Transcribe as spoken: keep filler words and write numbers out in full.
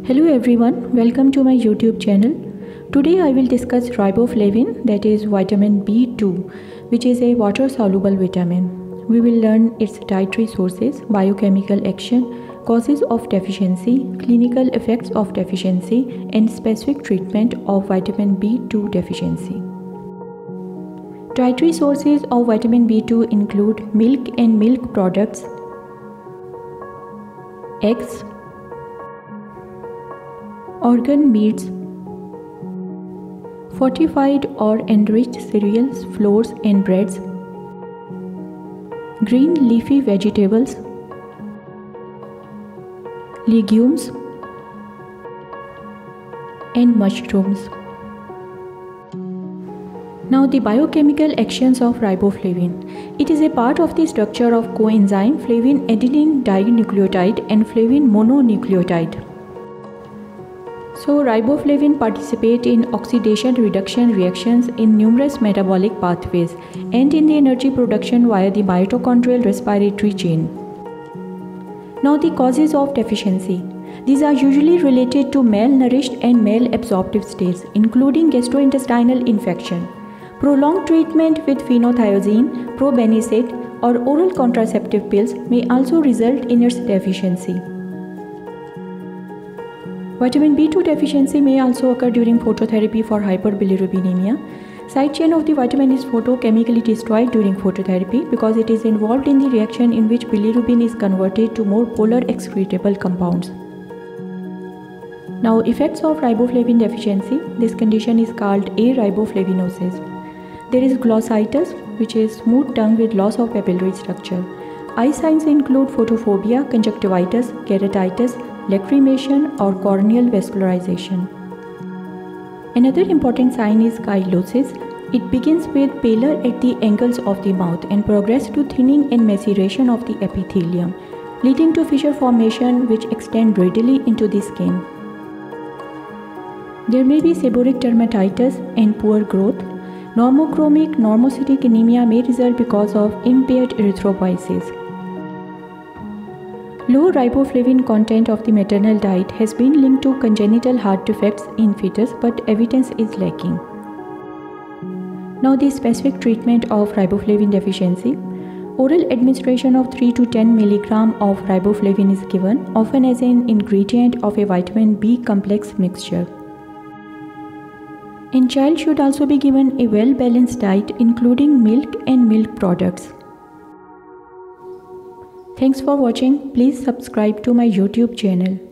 Hello everyone, welcome to my YouTube channel. Today I will discuss riboflavin, that is vitamin B two, which is a water-soluble vitamin. We will learn its dietary sources, biochemical action, causes of deficiency, clinical effects of deficiency, and specific treatment of vitamin B two deficiency. Dietary sources of vitamin B two include milk and milk products, eggs, organ meats, fortified or enriched cereals, flours and breads, green leafy vegetables, legumes, and mushrooms. Now the biochemical actions of riboflavin. It is a part of the structure of coenzyme flavin adenine dinucleotide and flavin mononucleotide. So riboflavin participate in oxidation reduction reactions in numerous metabolic pathways and in the energy production via the mitochondrial respiratory chain. Now the causes of deficiency. These are usually related to malnourished and malabsorptive states, including gastrointestinal infection. Prolonged treatment with phenothiazine, probenecid, or oral contraceptive pills may also result in its deficiency. Vitamin B two deficiency may also occur during phototherapy for hyperbilirubinemia. Side chain of the vitamin is photochemically destroyed during phototherapy because it is involved in the reaction in which bilirubin is converted to more polar excretable compounds. Now, effects of riboflavin deficiency. This condition is called ariboflavinosis. There is glossitis, which is smooth tongue with loss of papillary structure. Eye signs include photophobia, conjunctivitis, keratitis, lacrimation, or corneal vascularization. Another important sign is chylosis. It begins with pallor at the angles of the mouth and progresses to thinning and maceration of the epithelium, leading to fissure formation which extend readily into the skin. There may be seborrheic dermatitis and poor growth. Normochromic normocytic anemia may result because of impaired erythropoiesis. Low riboflavin content of the maternal diet has been linked to congenital heart defects in fetus, but evidence is lacking. Now the specific treatment of riboflavin deficiency. Oral administration of three to ten milligrams of riboflavin is given, often as an ingredient of a vitamin B complex mixture. And child should also be given a well-balanced diet including milk and milk products. Thanks for watching. Please subscribe to my YouTube channel.